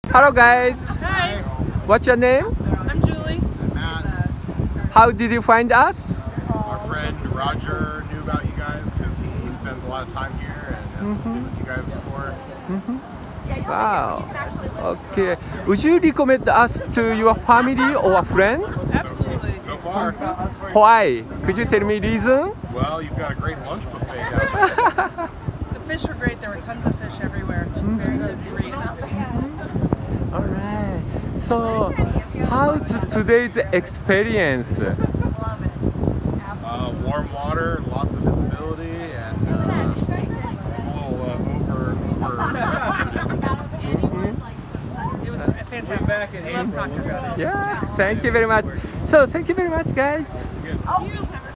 Hello guys. Hi, What's your name? I'm Julie. Matt, How did you find us? our friend Roger knew about you guys because he spends a lot of time here and has been with you guys before. Wow. Okay. Would you recommend us to your family or a friend? Absolutely. So far, Why? Could you tell me reason? well, you've got a great lunch buffet down there. The fish were great. There were tons of fish everywhere. Very busy reef. Alright. So, how's today's experience? Warm water, lots of visibility, and a little over wetsuited. It was fantastic. I love talking about it. Yeah, thank you very much. So, thank you very much, guys. Thank you.